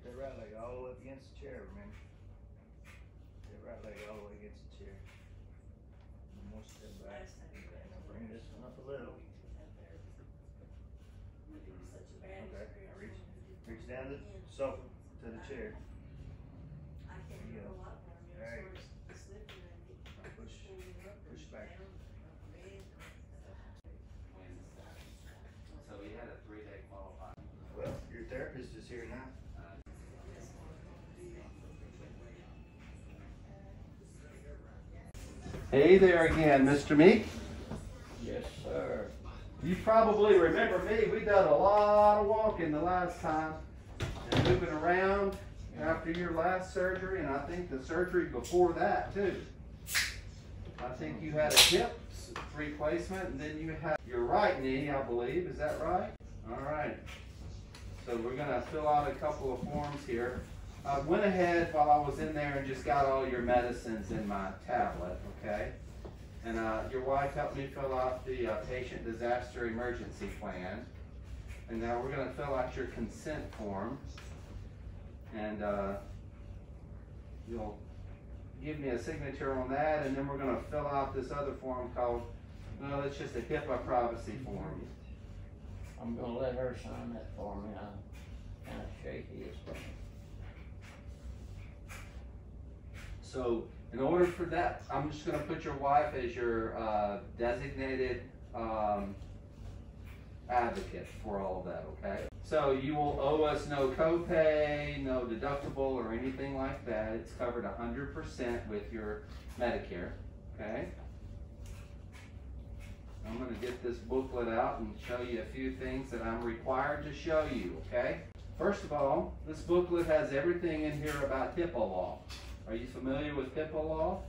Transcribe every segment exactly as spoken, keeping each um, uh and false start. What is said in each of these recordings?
Stay right leg all the way up against the chair, remember? Stay right leg all the way against the chair. One more step back. Now bring this one up a little. Okay, now reach, reach down the sofa to the chair. There you go. There you go. Push, push back. So he had a three-day qualifying. Well, your therapist is here now. Hey there again, Mister Meek. Yes, sir. You probably remember me. We done a lot of walking the last time and moving around after your last surgery, and I think the surgery before that too. I think you had a hip replacement, and then you had your right knee, I believe. Is that right? All right. So we're going to fill out a couple of forms here. I went ahead while I was in there and just got all your medicines in my tablet, okay? And uh, your wife helped me fill out the uh, patient disaster emergency plan. And now we're going to fill out your consent form. And uh, you'll give me a signature on that, and then we're going to fill out this other form called, well, it's just a HIPAA privacy form. I'm going to let her sign that for me. I'm kind of shaky as well. So in order for that, I'm just going to put your wife as your uh, designated um, advocate for all of that, okay? So you will owe us no copay, no deductible, or anything like that. It's covered one hundred percent with your Medicare, okay? I'm going to get this booklet out and show you a few things that I'm required to show you, okay? First of all, this booklet has everything in here about HIPAA law. Are you familiar with HIPAA law?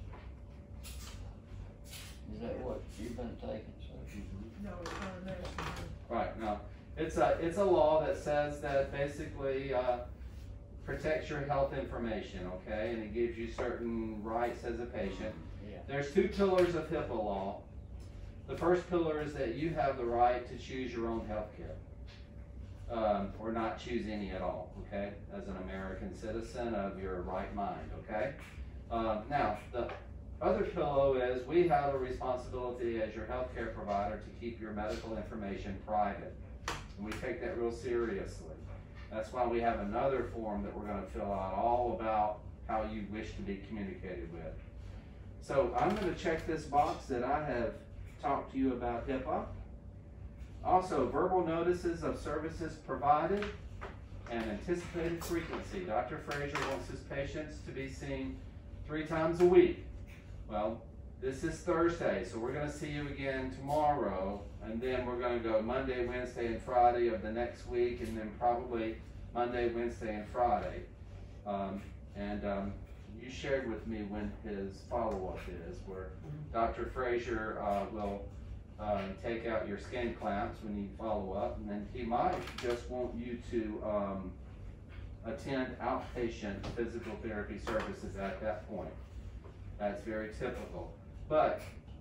Is that what you've been taking, sir? No, it's not a medicine. Right, no. It's a, it's a law that says that basically uh, protects your health information, okay? And it gives you certain rights as a patient. Yeah. There's two pillars of HIPAA law. The first pillar is that you have the right to choose your own health care. Um, or not choose any at all, okay? As an American citizen of your right mind, okay? Um, now, the other pillar is we have a responsibility as your healthcare provider to keep your medical information private. And we take that real seriously. That's why we have another form that we're going to fill out all about how you wish to be communicated with. So I'm going to check this box that I have talked to you about HIPAA. Also, verbal notices of services provided and anticipated frequency. Doctor Frazier wants his patients to be seen three times a week. Well, this is Thursday, so we're going to see you again tomorrow, and then we're going to go Monday, Wednesday, and Friday of the next week, and then probably Monday, Wednesday, and Friday. Um, and um, you shared with me when his follow-up is, where Doctor Frazier uh, will Um, take out your skin clamps when you follow up, and then he might just want you to um, attend outpatient physical therapy services at that point. That's very typical. But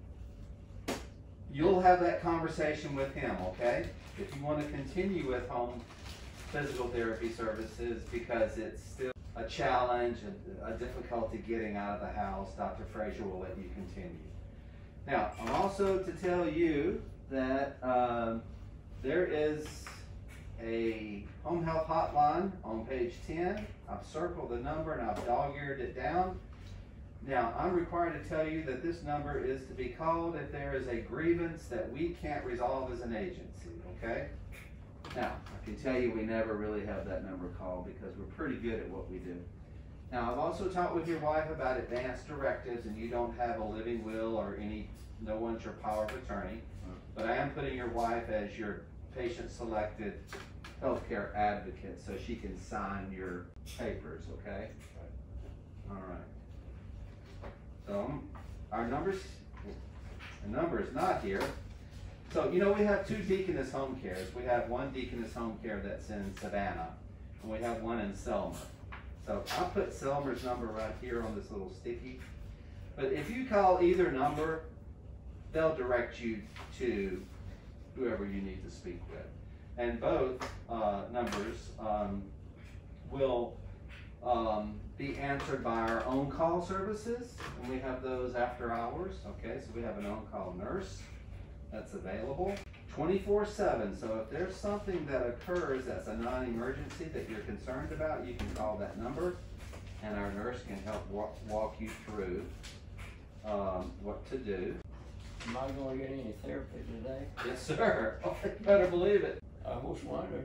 you'll have that conversation with him, okay? If you want to continue with home physical therapy services because it's still a challenge, a, a difficulty getting out of the house, Doctor Frazier will let you continue. Now, I'm also to tell you that um, there is a home health hotline on page ten. I've circled the number and I've dog-eared it down. Now, I'm required to tell you that this number is to be called if there is a grievance that we can't resolve as an agency, okay? Now, I can tell you we never really have that number called because we're pretty good at what we do. Now, I've also talked with your wife about advance directives, and you don't have a living will or any, no one's your power of attorney, but I am putting your wife as your patient-selected healthcare advocate so she can sign your papers, okay? All right. So, our numbers, the number is not here. So, you know, we have two Deaconess home cares. We have one Deaconess home care that's in Savannah, and we have one in Selmer. So I'll put Selmer's number right here on this little sticky. But if you call either number, they'll direct you to whoever you need to speak with. And both uh, numbers um, will um, be answered by our on-call services, and we have those after hours. Okay, so we have an on-call nurse that's available twenty-four seven. So if there's something that occurs that's a non-emergency that you're concerned about, you can call that number, and our nurse can help walk, walk you through um, what to do. Am I going to get any therapy today? Yes, sir. Oh, you better believe it. I was wondering.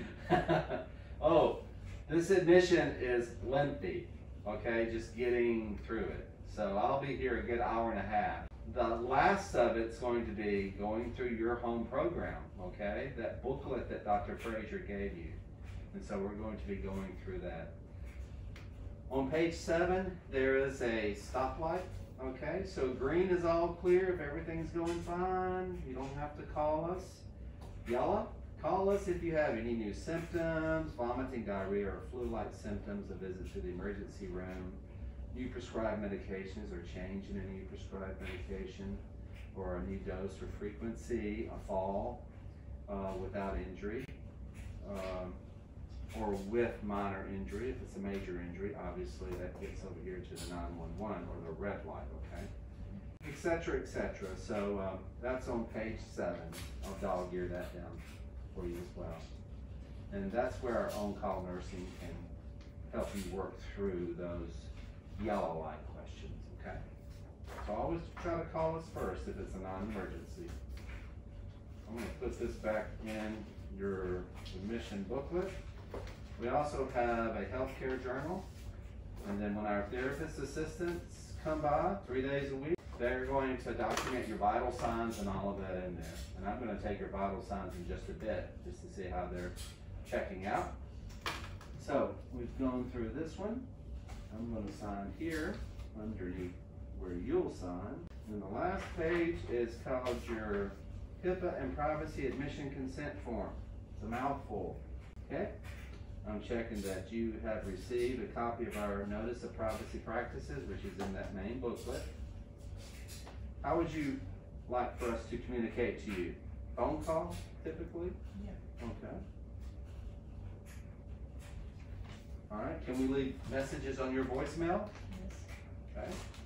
Oh, this admission is lengthy, okay, just getting through it. So I'll be here a good hour and a half. The last of it's going to be going through your home program, okay, that booklet that Doctor Frazier gave you. And so we're going to be going through that. On page seven, there is a stoplight, okay, so green is all clear if everything's going fine. You don't have to call us. Yellow, call us if you have any new symptoms, vomiting, diarrhea, or flu-like symptoms, a visit to the emergency room, new prescribed medications or change in a new prescribed medication, or a new dose or frequency, a fall uh, without injury, um, or with minor injury. If it's a major injury, obviously that gets over here to the nine one one or the red light, okay? Et cetera, et cetera. So um, that's on page seven. I'll dog ear that down for you as well. And that's where our on-call nursing can help you work through those yellow light questions, okay? So always try to call us first if it's a non-emergency. I'm gonna put this back in your admission booklet. We also have a healthcare journal. And then when our therapist assistants come by three days a week, they're going to document your vital signs and all of that in there. And I'm going to take your vital signs in just a bit, just to see how they're checking out. So we've gone through this one. I'm going to sign here underneath where you'll sign. And the last page is called your HIPAA and privacy admission consent form. It's a mouthful, okay? I'm checking that you have received a copy of our Notice of Privacy Practices, which is in that main booklet. How would you like for us to communicate to you? Phone call, typically? Yeah. Okay. All right, can we leave messages on your voicemail? Yes. Okay.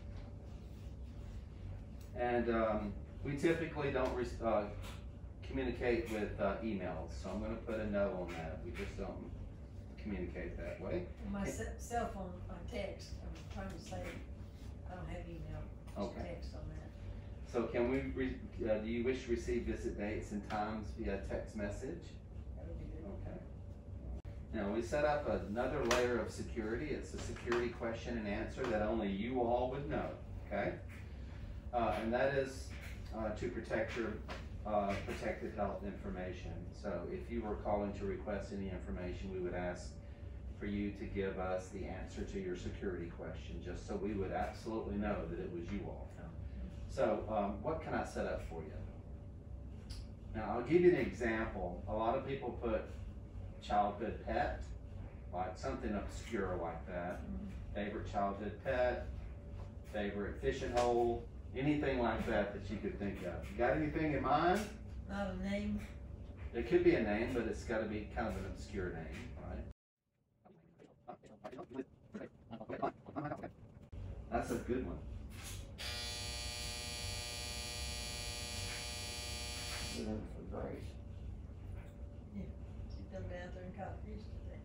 And um, we typically don't re uh, communicate with uh, emails, so I'm going to put a note on that. We just don't communicate that way. On my ce- cell phone, my text, I'm trying to say, I don't have email, just Okay. text on that. So can we, re uh, do you wish to receive visit dates and times via text message? That would be good. Okay. Now we set up another layer of security. It's a security question and answer that only you all would know, okay? Uh, and that is uh, to protect your uh, protected health information. So if you were calling to request any information, we would ask for you to give us the answer to your security question, just so we would absolutely know that it was you all. So um, what can I set up for you? Now I'll give you an example. A lot of people put childhood pet, like something obscure like that. Mm-hmm. Favorite childhood pet, favorite fishing hole, anything like that that you could think of. You got anything in mind? Not a name? It could be a name, but it's got to be kind of an obscure name, right? That's a good one. Living for grace. Yeah. She's done down there and caught fish today.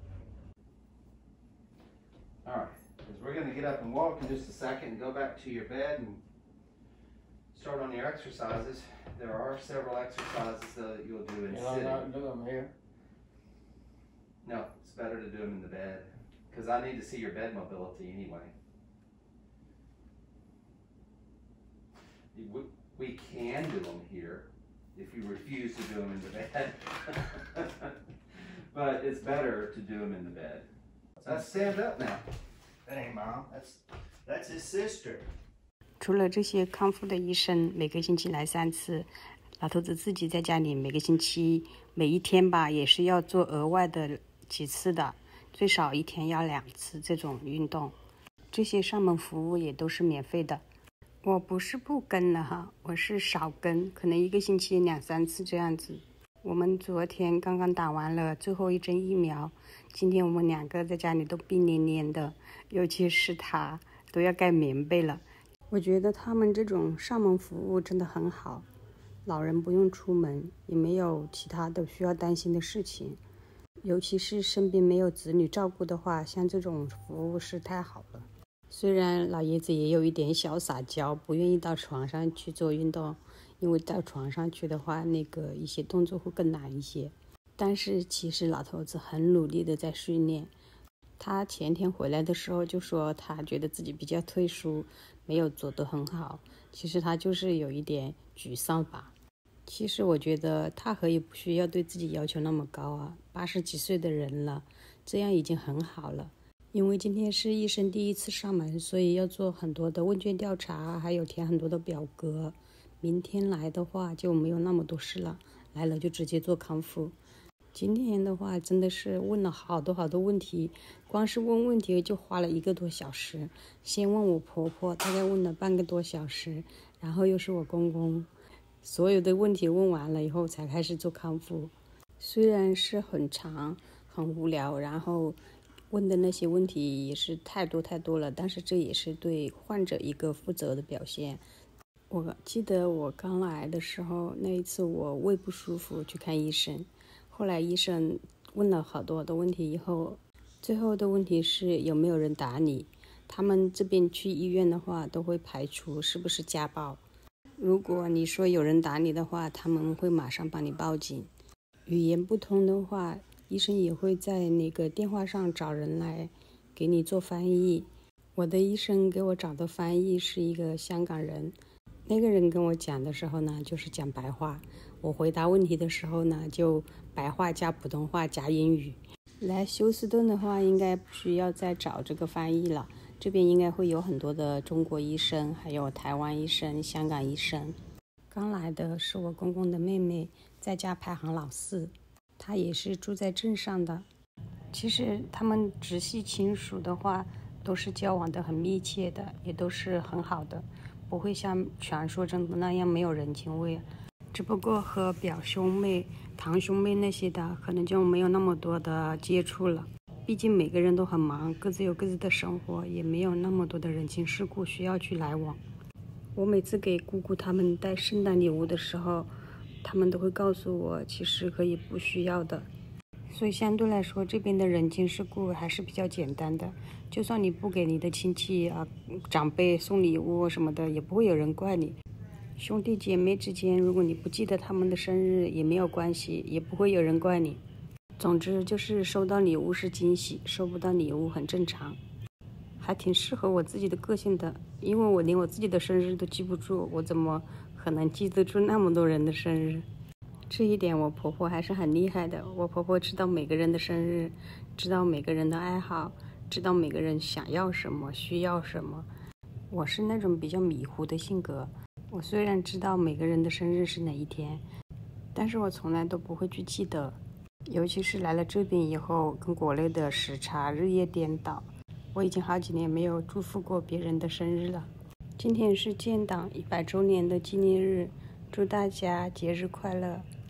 All right, because we're going to get up and walk in just a second and go back to your bed and start on your exercises. There are several exercises though that you'll do in Can I sitting. not do them here? No, it's better to do them in the bed because I need to see your bed mobility anyway. We, we can do them here if you refuse to do them in the bed. But it's better to do them in the bed. Let's stand up now. That ain't mom. That's that's his sister. 除了这些康复的医生每个星期来三次，老头子自己在家里每个星期每一天吧也是要做额外的几次的，最少一天要两次这种运动。这些上门服务也都是免费的。我不是不跟了哈，我是少跟，可能一个星期两三次这样子。 我们昨天刚刚打完了最后一针疫苗，今天我们两个在家里都病恹恹的，尤其是他都要盖棉被了。我觉得他们这种上门服务真的很好，老人不用出门，也没有其他的需要担心的事情。尤其是身边没有子女照顾的话，像这种服务是太好了。虽然老爷子也有一点小撒娇，不愿意到床上去做运动，因为到床上去的话，那个一些动作会更难一些。但是其实老头子很努力的在训练。他前天回来的时候就说他觉得自己比较退缩，没有做得很好。其实他就是有一点沮丧吧。其实我觉得他可以不需要对自己要求那么高啊，八十几岁的人了，这样已经很好了。因为今天是医生第一次上门，所以要做很多的问卷调查，还有填很多的表格。明天来的话就没有那么多事了，来了就直接做康复。今天的话真的是问了好多好多问题，光是问问题就花了一个多小时。先问我婆婆，大概问了半个多小时，然后又是我公公，所有的问题问完了以后才开始做康复。虽然是很长很无聊，然后问的那些问题也是太多太多了，但是这也是对患者一个负责的表现。我记得我刚来的时候，那一次我胃不舒服去看医生，后来医生问了好多的问题以后，最后的问题是有没有人打你。他们这边去医院的话都会排除是不是家暴，如果你说有人打你的话，他们会马上帮你报警。语言不通的话，医生也会在那个电话上找人来给你做翻译。我的医生给我找的翻译是一个香港人，那个人跟我讲的时候呢，就是讲白话，我回答问题的时候呢，就白话加普通话加英语。来休斯顿的话，应该不需要再找这个翻译了，这边应该会有很多的中国医生，还有台湾医生、香港医生。刚来的是我公公的妹妹，在家排行老四，她也是住在镇上的。其实他们直系亲属的话都是交往的很密切的，也都是很好的，不会像传说中的那样没有人情味。只不过和表兄妹、堂兄妹那些的可能就没有那么多的接触了，毕竟每个人都很忙，各自有各自的生活，也没有那么多的人情世故需要去来往。我每次给姑姑他们带圣诞礼物的时候，他们都会告诉我其实可以不需要的。所以相对来说，这边的人情世故还是比较简单的，就算你不给你的亲戚啊、长辈送礼物什么的，也不会有人怪你。兄弟姐妹之间，如果你不记得他们的生日也没有关系，也不会有人怪你。总之就是收到礼物是惊喜，收不到礼物很正常，还挺适合我自己的个性的。因为我连我自己的生日都记不住，我怎么可能记得住那么多人的生日？这一点我婆婆还是很厉害的。我婆婆知道每个人的生日，知道每个人的爱好，知道每个人想要什么需要什么。我是那种比较迷糊的性格，我虽然知道每个人的生日是哪一天，但是我从来都不会去记得。尤其是来了这边以后，跟国内的时差日夜颠倒，我已经好几年没有祝福过别人的生日了。今天是建党一百周年的纪念日，祝大家节日快乐。